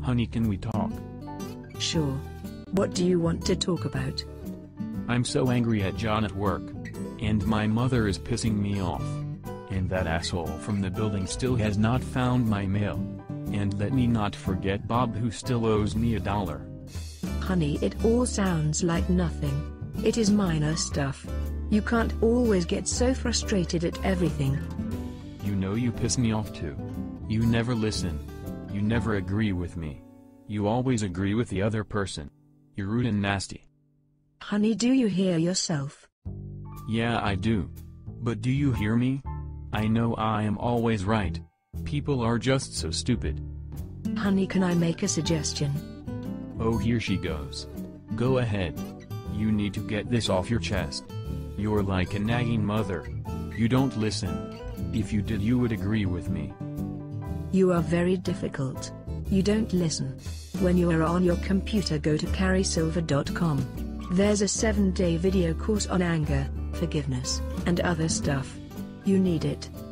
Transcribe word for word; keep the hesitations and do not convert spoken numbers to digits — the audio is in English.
Honey, can we talk? Sure. What do you want to talk about? I'm so angry at John at work. And my mother is pissing me off. And that asshole from the building still has not found my mail. And let me not forget Bob, who still owes me a dollar. Honey, it all sounds like nothing. It is minor stuff. You can't always get so frustrated at everything. You know you piss me off too. You never listen. You never agree with me. You always agree with the other person. You're rude and nasty. Honey, do you hear yourself? Yeah, I do. But do you hear me? I know I am always right. People are just so stupid. Honey, can I make a suggestion? Oh, here she goes. Go ahead. You need to get this off your chest. You're like a nagging mother. You don't listen. If you did, you would agree with me. You are very difficult. You don't listen. When you are on your computer, go to carrie silver dot com. There's a seven day video course on anger, forgiveness, and other stuff. You need it.